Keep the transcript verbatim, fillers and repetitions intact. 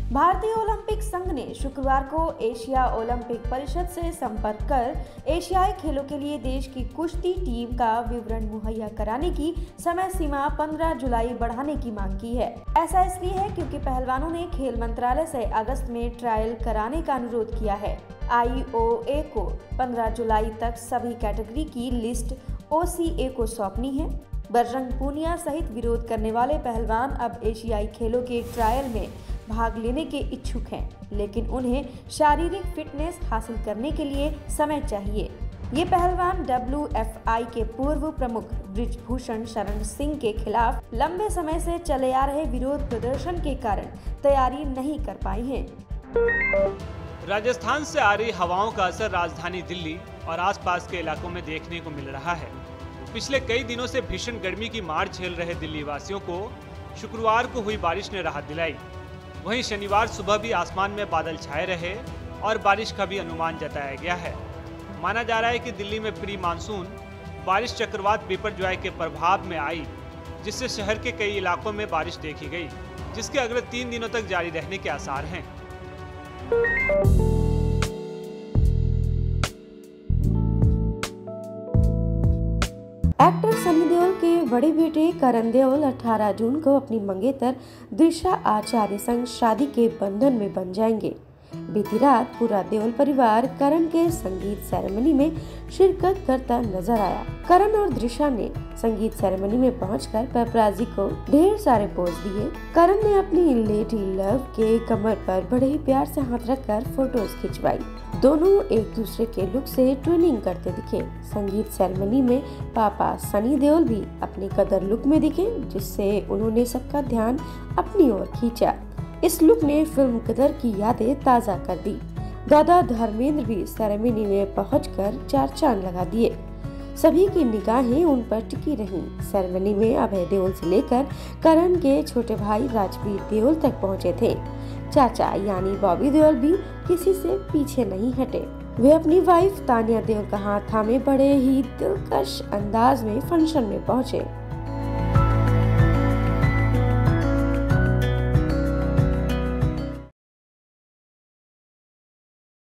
भारतीय ओलंपिक संघ ने शुक्रवार को एशिया ओलंपिक परिषद से संपर्क कर एशियाई खेलों के लिए देश की कुश्ती टीम का विवरण मुहैया कराने की समय सीमा पंद्रह जुलाई बढ़ाने की मांग की है। ऐसा इसलिए है क्योंकि पहलवानों ने खेल मंत्रालय से अगस्त में ट्रायल कराने का अनुरोध किया है। आई ओ ए को पंद्रह जुलाई तक सभी कैटेगरी की लिस्ट ओ सी ए को सौंपनी है। बजरंग पूनिया सहित विरोध करने वाले पहलवान अब एशियाई खेलों के ट्रायल में भाग लेने के इच्छुक हैं, लेकिन उन्हें शारीरिक फिटनेस हासिल करने के लिए समय चाहिए। ये पहलवान डब्ल्यू एफ आई के पूर्व प्रमुख ब्रिजभूषण शरण सिंह के खिलाफ लंबे समय से चले आ रहे विरोध प्रदर्शन के कारण तैयारी नहीं कर पाए हैं। राजस्थान से आ रही हवाओं का असर राजधानी दिल्ली और आसपास के इलाकों में देखने को मिल रहा है। पिछले कई दिनों से भीषण गर्मी की मार झेल रहे दिल्ली वासियों को शुक्रवार को हुई बारिश ने राहत दिलाई। वहीं शनिवार सुबह भी आसमान में बादल छाए रहे और बारिश का भी अनुमान जताया गया है। माना जा रहा है कि दिल्ली में प्री मानसून बारिश चक्रवात बिपरजॉय के प्रभाव में आई, जिससे शहर के कई इलाकों में बारिश देखी गई, जिसके अगले तीन दिनों तक जारी रहने के आसार हैं। एक्टर सनी देओल के बड़े बेटे करण देओल अठारह जून को अपनी मंगेतर दिशा आचार्य संग शादी के बंधन में बन जाएंगे। बीती रात पूरा देओल परिवार करण के संगीत सेरेमनी में शिरकत करता नजर आया। करण और दिशा ने संगीत सेरेमनी में पहुंचकर पेपराजी को ढेर सारे पोज दिए। करण ने अपनी लेडी लव के कमर पर बड़े ही प्यार से हाथ रखकर फोटोज खिंचवाई। दोनों एक दूसरे के लुक से ट्विनिंग करते दिखे। संगीत सेरेमनी में पापा सनी देओल भी अपने कदर लुक में दिखे, जिससे उन्होंने सबका ध्यान अपनी ओर खींचा। इस लुक ने फिल्म कदर की यादें ताज़ा कर दी। दादा धर्मेंद्र भी सेरेमनी में पहुंचकर चार चांद लगा दिए। सभी की निगाहें उन पर टिकी रहीं। सेरेमनी में अभय देओल से लेकर करण के छोटे भाई राजवीर देओल तक पहुंचे थे। चाचा यानी बॉबी देओल भी किसी से पीछे नहीं हटे। वे अपनी वाइफ तानिया देओल का हाथ थामे बड़े ही दिलकश अंदाज में फंक्शन में पहुंचे।